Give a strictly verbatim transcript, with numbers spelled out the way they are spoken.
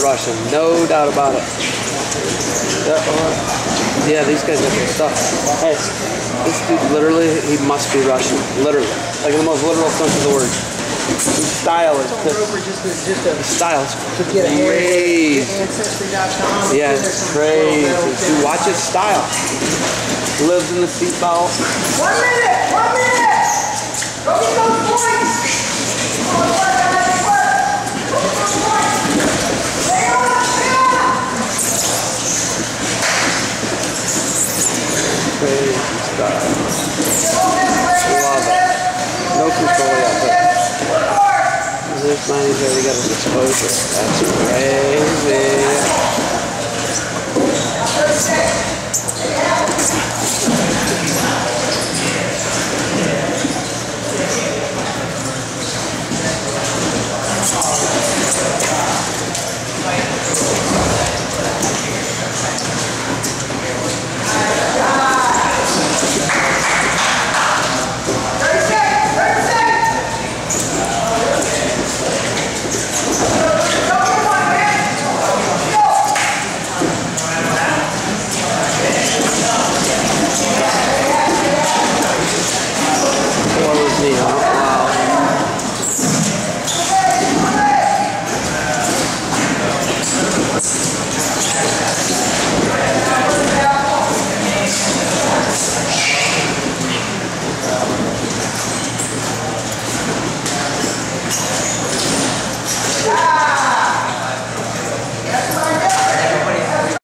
Russian, no doubt about it. Yeah, these guys got their stuff. Hey, this dude literally, he must be Russian. Literally. Like in the most literal sense of the word. His style is just, just a, style is crazy. Yeah, it's crazy. Dude, watch his style. Lives in the seatbelt. One minute! One minute! Go get those points! Crazy style. Love it. No control yet, but this man, he's already got his exposure. That's great.